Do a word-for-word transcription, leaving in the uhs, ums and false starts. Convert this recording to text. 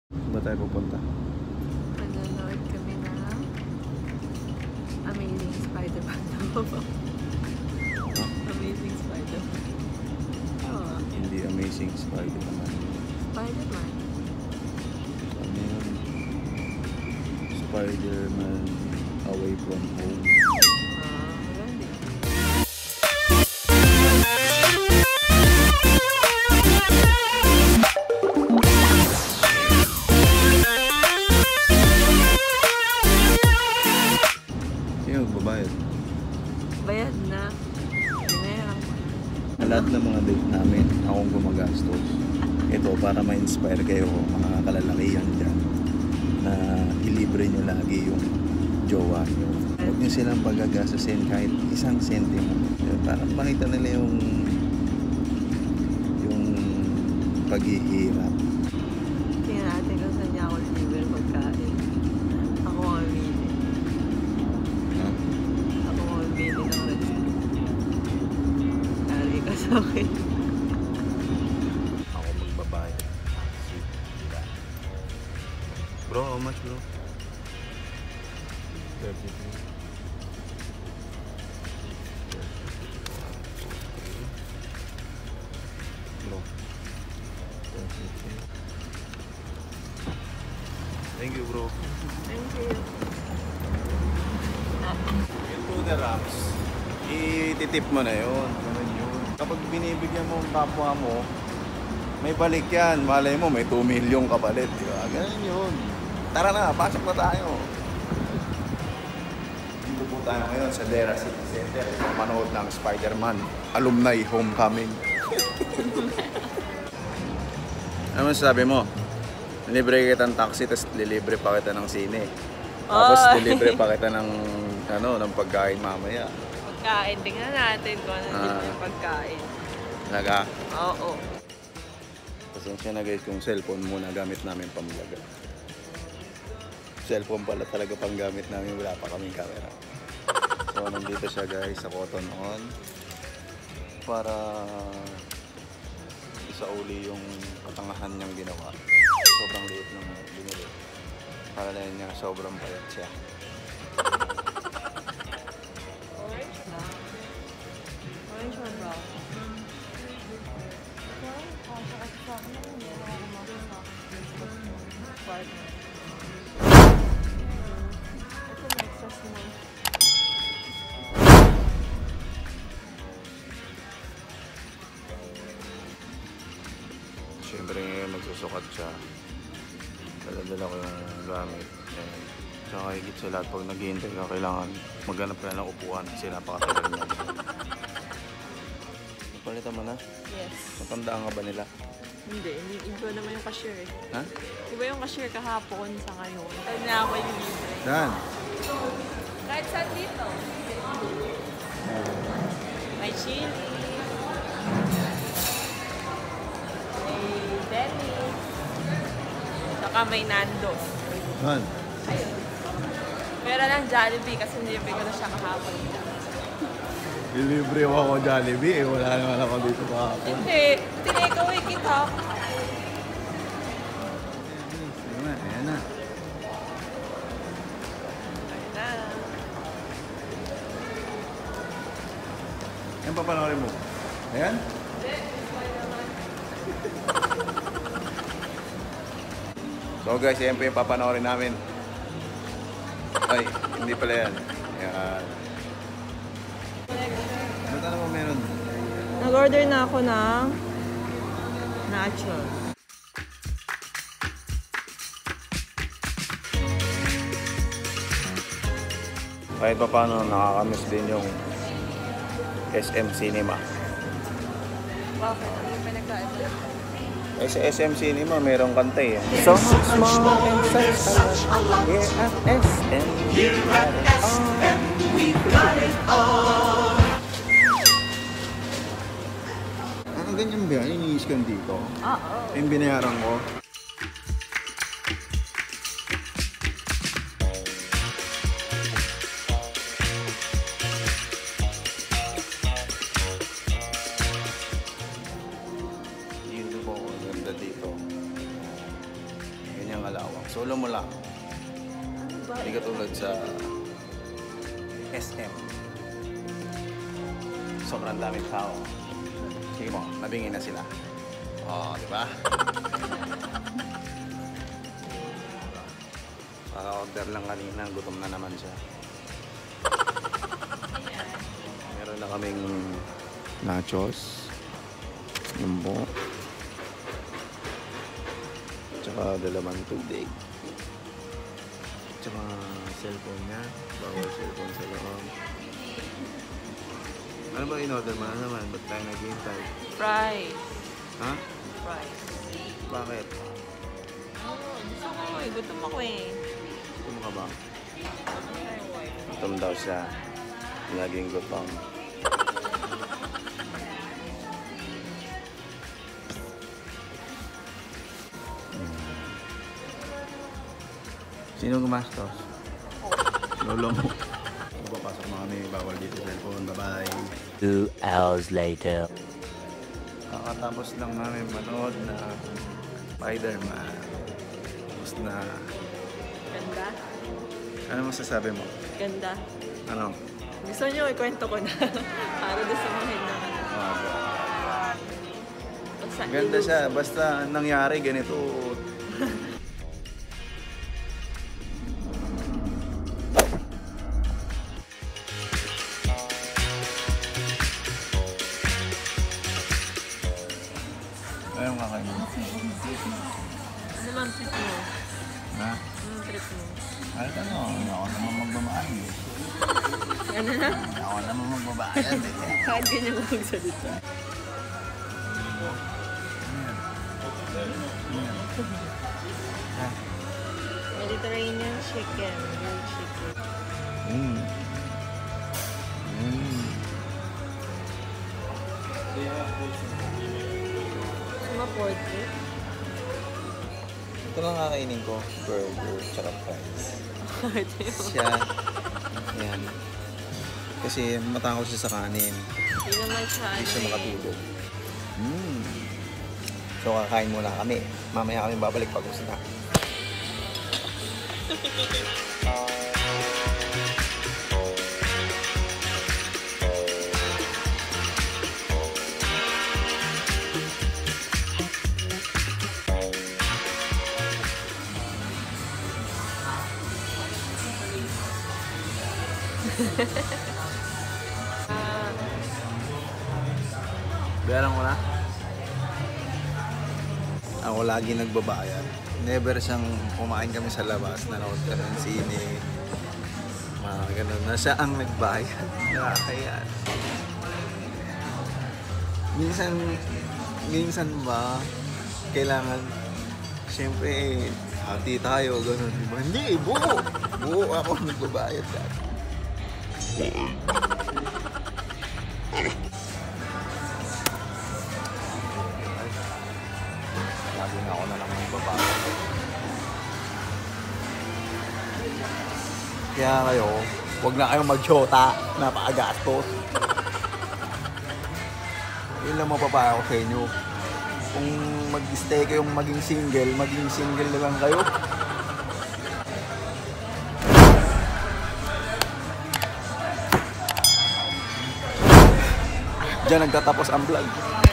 Saan ba tayo pupunta? Nanonood kami ng Amazing Spider-Man. Amazing Spider-Man. Oh. Hindi Amazing Spider-Man. Spider-Man. Ano yun? Spider-Man Away From Home. Ah, wala din. Sino magbabayad? Bayad na. Binayaran ko na. Lahat ng mga date namin, akong gumagastos. Ito, para ma-inspire kayo, mga kalalakihan dyan, na ilibre nyo lagi yung jowa nyo. Huwag nyo silang pagagasasin kahit isang sentimo. Para makita nila yung yung paghihirap. Tingnan natin kung saan niya ako libre magkain. Ako mamili. No? Ako mamili ng restaurant. Lagi ka sa akin. Ako magbabayad. Bro, how much bro? thirty-three. Bro. thirty-three. Thank you bro. Thank you. Yung to the rams, ititip mo na yun. Ganun yun. Kapag binibigyan mo ang kapwa mo, may balik yan. Malay mo, may two million kapalit. Diba? Ganun yun. Tara na, pasok na tayo. Dito po tayo ngayon sa Dera City Center. Manood ng Spider-Man Alumni Homecoming. Ano sabi mo? Libre kita ng taxi, tapos lilibre pa kita ng sine. Tapos Oh. lilibre pa kita ng, ano, ng pagkain mamaya. Pagkain. Tingnan natin kung ano Ah. dito yung pagkain. Talaga? Oo. Pasensya na guys kung cellphone muna gamit namin pamlaga. Cellphone pala talaga pang gamit namin, wala pa kaming camera. So nandito siya guys sa Cotton On para isauli yung katangahan niyang ginawa. Sobrang liit ng binili. Para na niya sobrang payat siya. Orange na. Orange or brown? Siyempre ngayon magsusukat siya. Dala-dala ko yung gamit. Ayan. Tsaka higit sa lahat pag naghihintay ka, kailangan maghanap ka ng upuan kasi napakatagal niya. Napalitan mo na? Yes. Matandaan ka ba nila? Hindi. Iba naman yung cashier eh. Ha? Iba yung cashier kahapon sa ngayon. Kaya na ako yung libre. Saan? Kahit saan dito. May chili. May Dennis. Saka may Nando's. Saan? Ayun. Pero lang Jollibee kasi nilibre ko na siya kahapon. Ilibre mo ako Jollibee eh. Wala naman ako dito kahapon. Hindi. Tinake-away kita. Ayan na, ayan na. Ayun na. Ayan pa panoorin mo. Ayan? So guys, ayan po yung papanoorin namin. Ay, hindi pala yan. Ayan. Ano tanong mo meron? Nag-order na ako ng nachos. Kahit pa paano, nakakamiss din yung S M Cinema. Bakit? Ano yung pinagkain mo? Eh, sa S M Cinema, merong kanta eh. So small and such a lot. Here at S M. Here at S M, we've got it all. Ang ganyan ba yan? Ini-scan dito? Oo. Yung binayaran ko. ganyang kalawak. Solo mo lang. Hindi katulad sa S M. Sobrang daming tao. Sige mo, nabingin na sila. Oo, di ba? Paka-order lang kanina, gutom na naman siya. Meron na kaming nachos, lumbo, tsaka dalawang tubig, tsaka cellphone niya, bawal cellphone sa loob. Ano ba in-order mo na naman? Ba't tayo naghihintay? Fries. Ha? Fries. Bakit? Oo, gusto ko eh. Gutom ako eh. Gutom ka ba? Gutom daw siya. Laging gutom. Sino gumastos? Lolo mo. Papasok na kami. Bawal dito sa cellphone. Bye-bye. Two hours later. Kakatapos lang namin manood na Spider-Man. Tapos na... Ganda. Ano masasabi mo? Ganda. Ano? Gusto niyo ikwento ko na. Para doon sa mga hindi. Ah, Basta ganda ilog. siya. Basta nangyari ganito. Ayun kakain mo. Ano lang trip mo? Ha? Anong trip mo? Ay, ano? Ako naman magbabayad eh. Ano na? Ako naman magbabayad eh. Kahit ganyan mo magsalita. Mediterranean chicken. Grilled chicken. Mm. Mm. Mga pork rib. Ito lang kakainin ko. Burger, tsaka fries. Ito yung... Siya. Yan. Kasi matakot siya sa kanin. Hindi naman siya Hindi ano siya eh. makatulog. Mm. So kakain muna kami. Mamaya kami babalik pag gusto na. Ah, Bayaran ko na. Ako lagi nagbabayad. Never siyang kumain kami sa labas, nanood kami ng sine. Mga ganun na siya ang nagbayad. Nakakaya. Minsan, minsan ba, kailangan, siyempre, hati tayo, ganun. Diba? Hindi, buo. Buo ako nagbabayad dati. Lagi na ako na lang magbabayad. Kaya kayo, huwag na kayong mag-shota. Napakagastos. Yun lang mapapayo ko sa inyo. Kung mag-stay kayong maging single, maging single na lang kayo. Diyan nagtatapos ang vlog.